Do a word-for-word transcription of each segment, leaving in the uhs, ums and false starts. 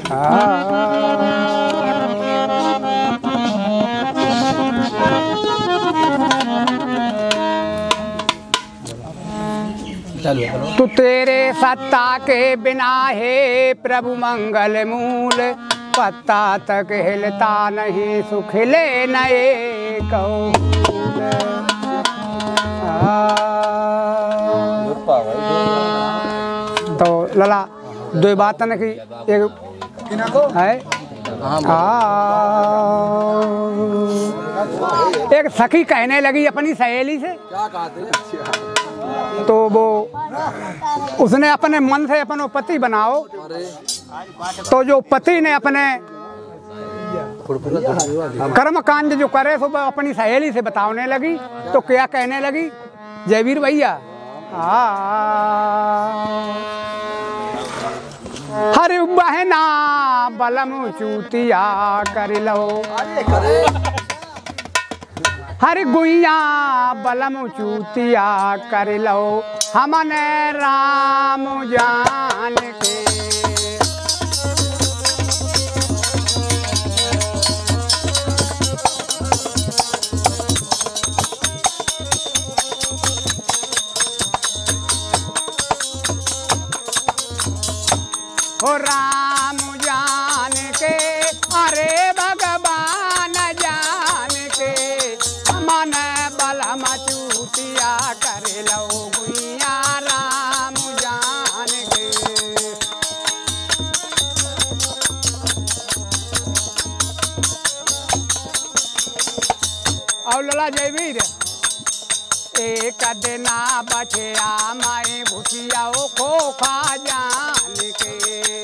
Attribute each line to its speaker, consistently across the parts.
Speaker 1: तू तेरे सत्ता के बिना है प्रभु मंगल मूल, पत्ता तक हिलता नहीं सुखले नए कौल। तो लला दो बातन की एक है एक सखी कहने लगी अपनी सहेली से,
Speaker 2: क्या कहते?
Speaker 1: तो वो उसने अपने मन से अपनो पति बनाओ, तो जो पति ने अपने कर्म कांड जो करे सो अपनी सहेली से बताने लगी। तो क्या कहने लगी जयवीर भैया, हर बहना बलम चूतिया कर लो, हर गुइया बलम चूतिया कर लो, हमने राम जान के। हो राम जान के, अरे भगवान जान के, मन बलम चूतिया कर लो गुइया राम जान के। और लला जयवीर एक दिना बठिया माए भूसिया ओ खोखा जान के।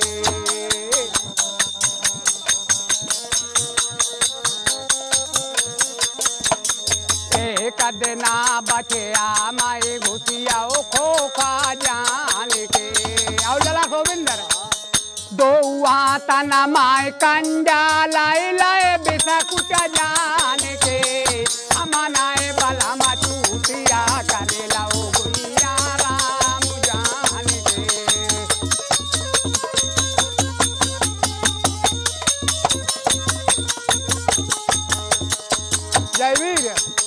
Speaker 1: एक दिना बठिया माए भूसिया ओ खोखा जान के। और लला गोविंदर दो तना माए कंजा लाई लाए बिसकुट जान के, अमनाए बलमा चूतिया कर लो गुइया राम जान के। जयवीर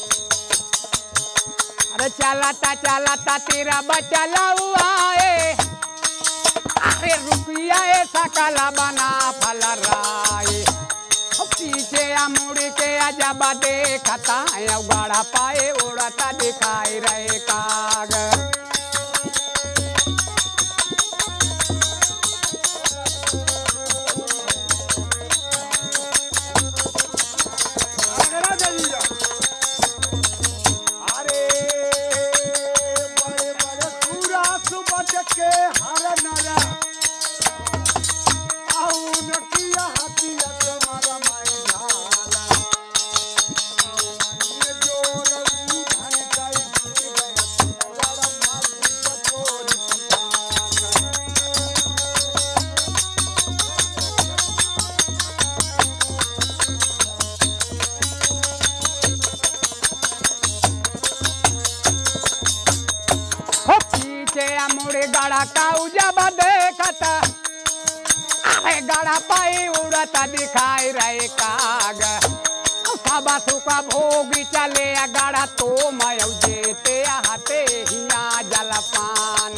Speaker 1: अरे चलाता चलाता तेरा बच्चा लौआए, अरे रुपया ऐसा काला बना फल राय, पीछे मुड़ के अजब देखता गाड़ा पाए उड़ता दिखाई रहे काग।
Speaker 2: अरे बड़े बड़े पूरा सुबह के हर नरा आउन किया हतिया तुम्हारा माई झाला, ये जो रवि धन काई बड़ा मासी चकोरी
Speaker 1: मुड़े गाड़ा काऊ जब देखता, अरे गाड़ा पाई उड़ता दिखाई रहे काग। सबा सुखा भोग चले गाड़ा तो मयौ जेते हटे हिया जलपान।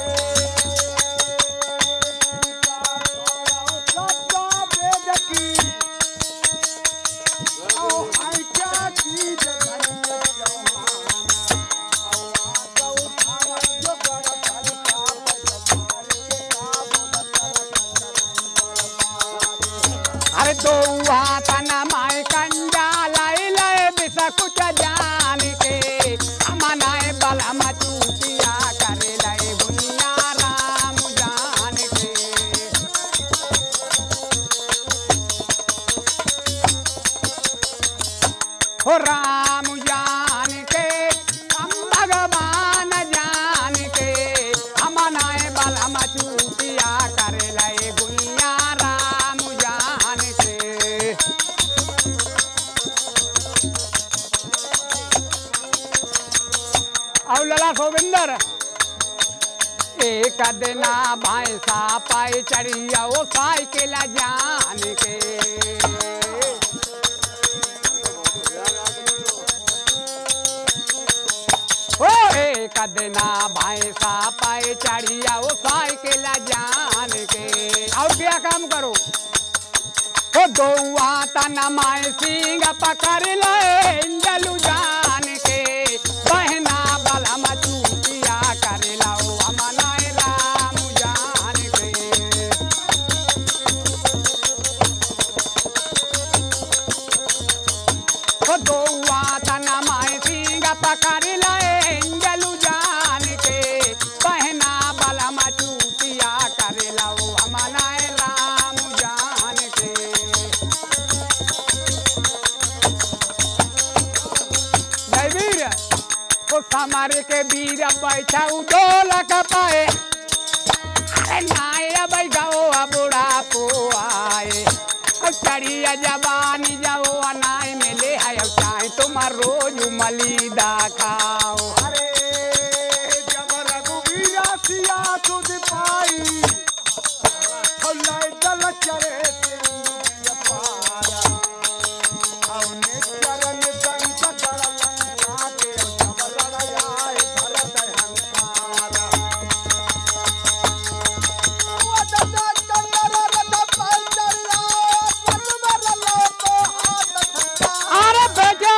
Speaker 1: अरे दो तना माए कंजा लाई लाई बिसकुट जान के, मनाए बलम चूतिया कर लाई गुइया राम जान के। हो राम जान के, हम भगवान जान के, मनाए बलम चूतिया कर लाई गुइया राम जान के। और लला गोविंदर एक दिना भैंसा पाई चढ़िया वो साइकिल जान के ओ एक दिना भैंसा पाई चढ़िया वो साइकिल जान के। और क्या काम करो ओ दौआ तना माय सिंह पकड़ ले जलू जान के बहना बलम चूतिया कर लो हमनाए राम जान के। ओ दौआ तना माय सिंह पकड़ ले जलू जान के बहना बलम चूतिया कर लो हमनाए राम जान के। वीर तो समार के वीर बैठा ढोलक पाए नाय बैठाओ बुढ़ा को आए चढ़िया जवानी जाओ अनाय में ले आयो चाहे तुम रोज मलीदा खाओ।
Speaker 2: अरे जब रघुवीरा सिया तुझ पाई हल्लाए दल चरे तेरी पारा औने चरण संकट लंका के जब लड़ाए भरत हंकारा वददा कंदर रद पंजरा परवर लोक हाथ ठंडा।
Speaker 1: अरे बेटा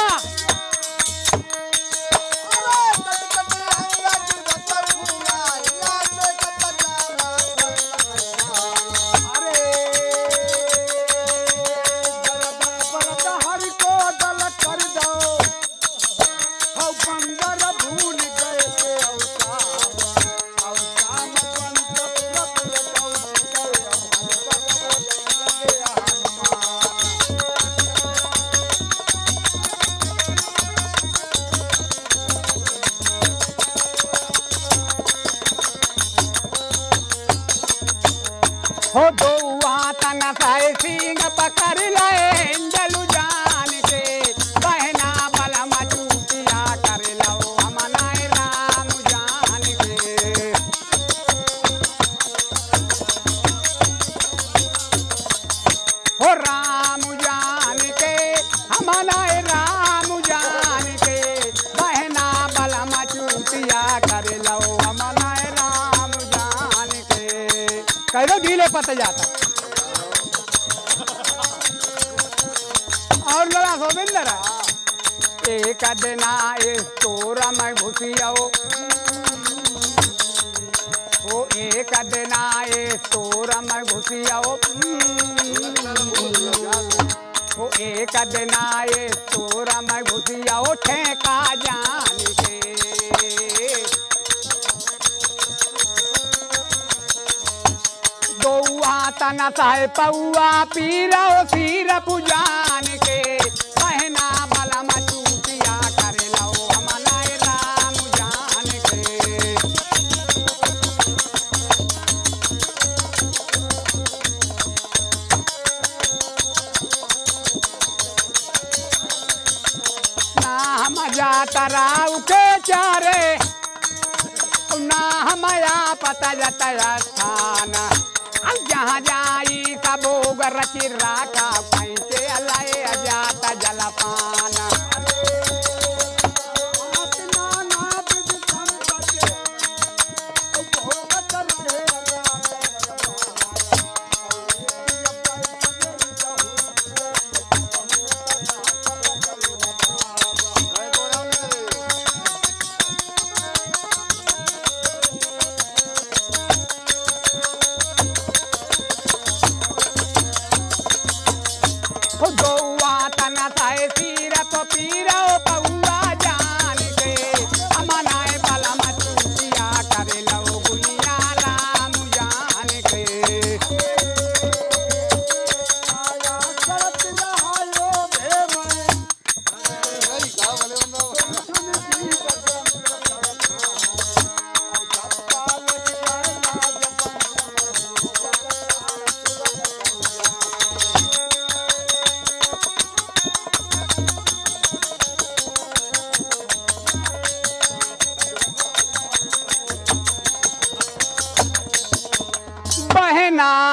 Speaker 1: हो दौआ तना साए सिंह पकड़ ले जलू जान के बहना बलम चूतिया कर लो हमनाए राम जान के। हो राम जान के हमनाए राम जान के बहना बलम चूतिया कर लो हमनाए राम जान के। कह दो ढीले पता जाता और लड़ा गोविंदर एक दिना इस तोरा में घुसियाओ ओ एक दिना इस तोरा में घुसियाओ ओ एक दिना इस तोरा में घुसियाओ ठेका जान के। दौआ तना साहे पौआ पीरा सिर पुजान के बहना बलम चूतिया कर लो हमनाए राम जान के। ना हम जाता राव के चारे ना हमया पता जाता स्थान जहाँ जाई सबोग रचि राखा पैसे अलाए जाता जलपान। दौआ तना साए सिर तो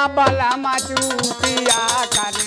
Speaker 1: बलम चूतिया कर